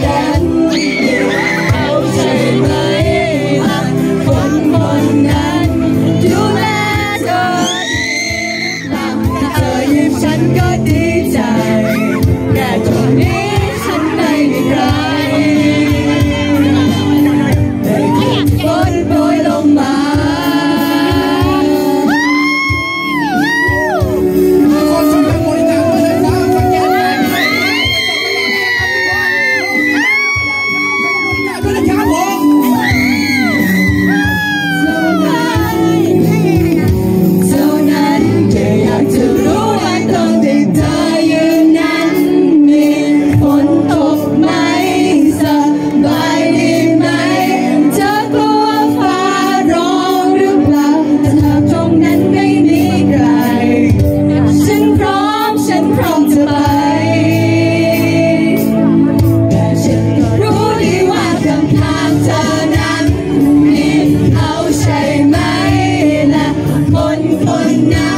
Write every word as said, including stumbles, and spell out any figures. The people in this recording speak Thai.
ฉันเขาใช่ไหมคนคนนั้นดูแลเธอถ้าเธอยิ้มฉันก็ดีใจแค่ตรงนี้ฉันไม่มีใครได้แค่ฝนโปรยลงมาคนนั้น